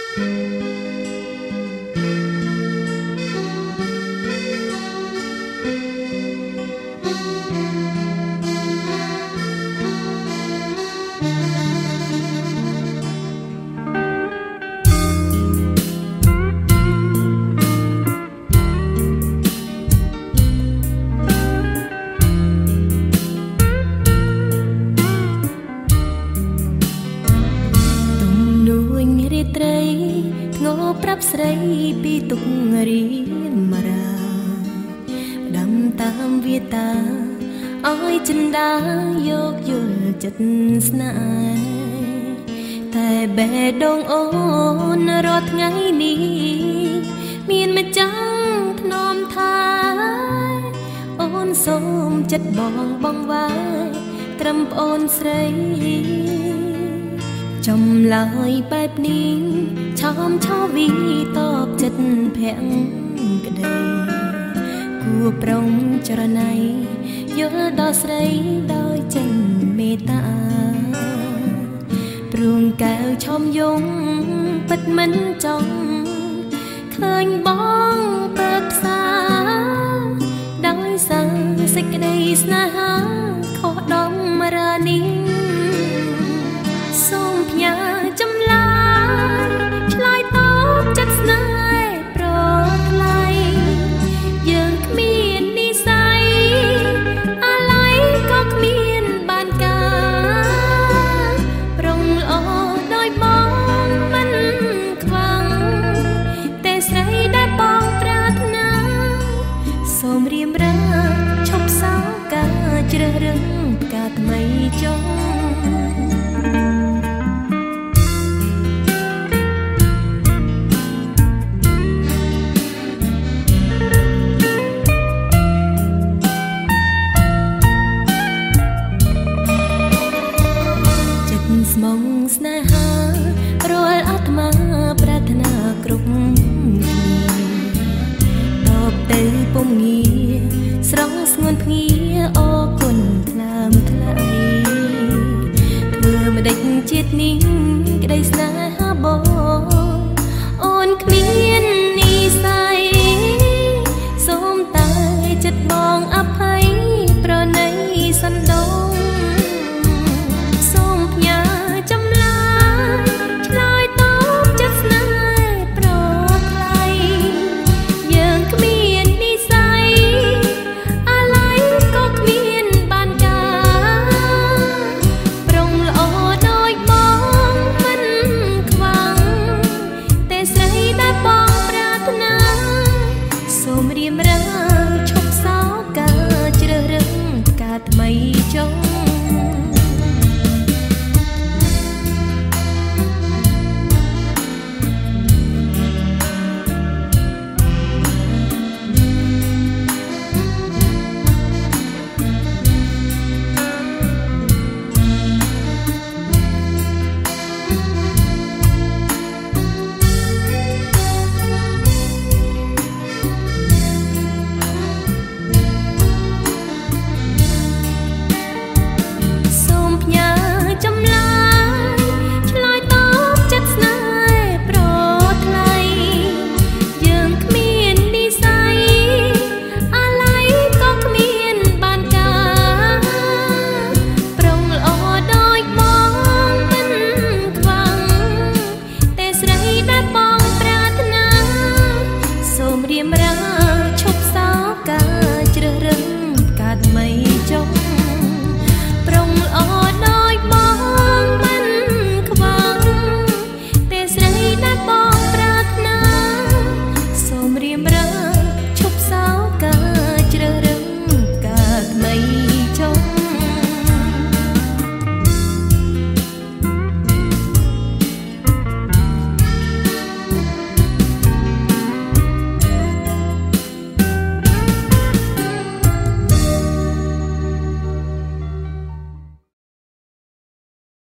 ប្រាប់ស្រីពីទុករៀមរាដំតាមវាតាឲ្យចិនដាយកយល់ចិត្តស្នេហ៍តែបេះដូងអូនរាល់ថ្ងៃនេះមានម្ចាំងធ្នមថាអូនសូមចិត្តបងវាយត្រឹមប្អូនស្រីចម្លើយបែបនេះឆោមឆោវីតបចិត្តភក្តីគួប្រងចរណៃយល់ដល់ស្រីដោយចេញមេត្តាព្រួងកែវឆោមយងពិតមិនចង់ឃើញបងពើផ្សាដោយសារសេចក្តីស្នេហាខុសដំរានេះសូមផ្ញើចម្លើយឆ្លើយតបចិត្តស្នេហ៍ប្រថ្លៃយើងគ្មាននិស្ស័យអាឡ័យក៏គ្មានបានការប្រងល្អដោយបងមិនខ្វាំងតែស្រីដែលបងប្រាថ្នាសូមរៀបរាឈប់សោកការជ្រើសរើសការថ្មីចុងស្មងស្នេហារាល់អាត្មាប្រាថ្នាគ្រប់គ្នាតបទៅពុំងារស្រងស្ងួនភ្ងាអរគុណថ្លើមថ្លៃធ្វើម្ដេចជាតិនេះក្តីស្នេ